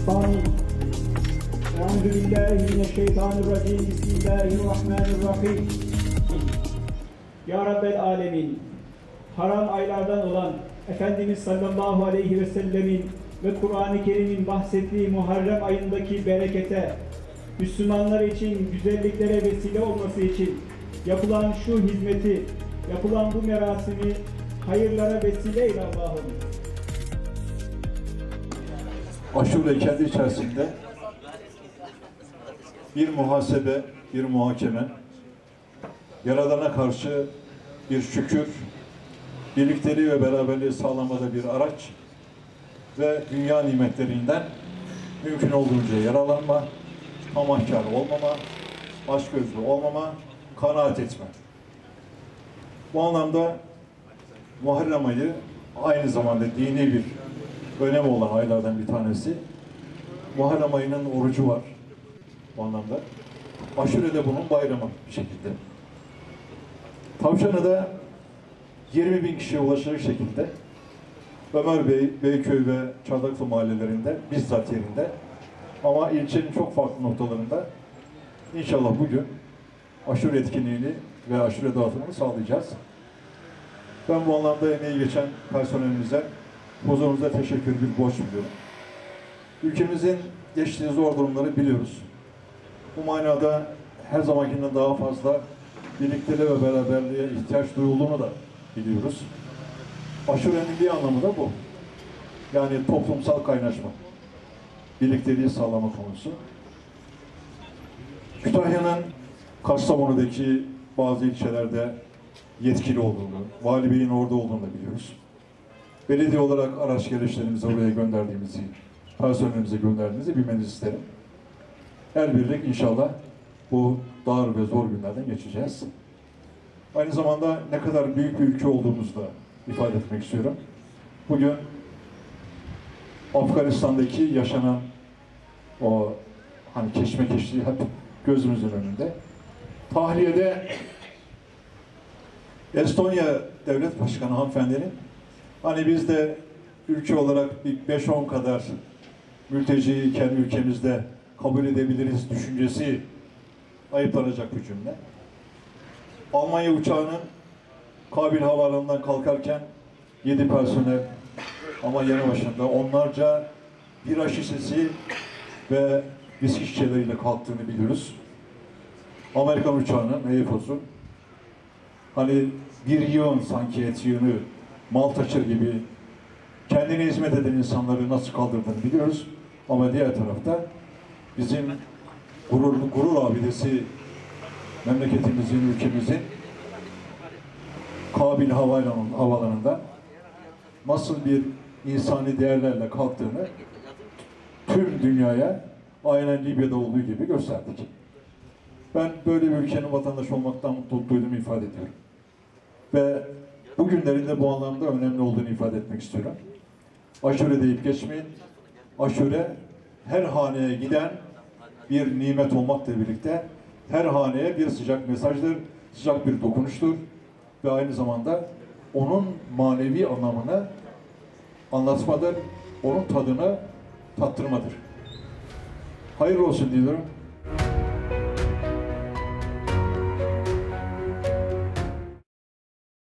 Amin. Euzubillahimineşşeytanirracim. Bismillahirrahmanirrahim. Ya Rabbel Alemin, haram aylardan olan Efendimiz sallallahu aleyhi ve sellemin ve Kur'an-ı Kerim'in bahsettiği Muharrem ayındaki berekete, Müslümanlar için güzelliklere vesile olması için yapılan şu hizmeti, yapılan bu merasimi hayırlara vesile eyle Allah'ım. Aşure kendi içerisinde bir muhasebe, bir muhakeme, Yaradan'a karşı bir şükür, birlikteliği ve beraberliği sağlamada bir araç ve dünya nimetlerinden mümkün olduğunca yararlanma, tamahkar olmama, açgözlü olmama, kanaat etme. Bu anlamda Muharrem ayı aynı zamanda dini bir önemi olan aylardan bir tanesi. Muharrem ayının orucu var bu anlamda. Aşure de bunun bayramı bir şekilde. Tavşanı'da 20.000 kişiye ulaşacak şekilde Ömer Bey, Beyköy ve Çardaklı mahallelerinde bizzat yerinde ama ilçenin çok farklı noktalarında inşallah bugün aşure etkinliğini ve aşure dağıtımını sağlayacağız. Ben bu anlamda emeği geçen personelimize, huzurunuzda teşekkür bir borç biliyorum. Ülkemizin geçtiği zor durumları biliyoruz. Bu manada her zamankinden daha fazla birlikteliğe ve beraberliğe ihtiyaç duyulduğunu da biliyoruz. Aşurenin bir anlamı da bu. Yani toplumsal kaynaşma, birlikteliği sağlama konusu. Kütahya'nın Kastamonu'daki bazı ilçelerde yetkili olduğunu, Vali Bey'in orada olduğunu da biliyoruz. Belediye olarak araç gereçlerimizi oraya gönderdiğimizi, personelimize gönderdiğimizi bilmenizi isterim. Her birlik inşallah bu dar ve zor günlerden geçeceğiz. Aynı zamanda ne kadar büyük bir ülke olduğumuzu da ifade etmek istiyorum. Bugün Afganistan'daki yaşanan o hani keşmekeşliği hep gözümüzün önünde. Tahliyede Estonya Devlet Başkanı hanımefendinin hani biz de ülke olarak bir 5-10 kadar mülteciyi kendi ülkemizde kabul edebiliriz düşüncesi ayıplanacak bir cümle. Almanya uçağının Kabil Havaalanı'ndan kalkarken 7 personel ama yanı başında onlarca bira şişesi ve viski şişeleriyle kalktığını biliyoruz. Amerikan uçağının EFOS'un hani bir yığın sanki et yığını mal taşır gibi kendine hizmet eden insanları nasıl kaldırdığını biliyoruz. Ama diğer tarafta bizim gurur abidesi memleketimizin, ülkemizin Kabil Havaalanı'nda nasıl bir insani değerlerle kalktığını tüm dünyaya aynen Libya'da olduğu gibi gösterdik. Ben böyle bir ülkenin vatandaşı olmaktan mutluluk duyduğumu ifade ediyorum. Ve bugünlerin de bu anlamda önemli olduğunu ifade etmek istiyorum. Aşure deyip geçmeyin. Aşure her haneye giden bir nimet olmakla birlikte her haneye bir sıcak mesajdır, sıcak bir dokunuştur ve aynı zamanda onun manevi anlamını anlatmadır, onun tadını tattırmadır. Hayırlı olsun diyorum.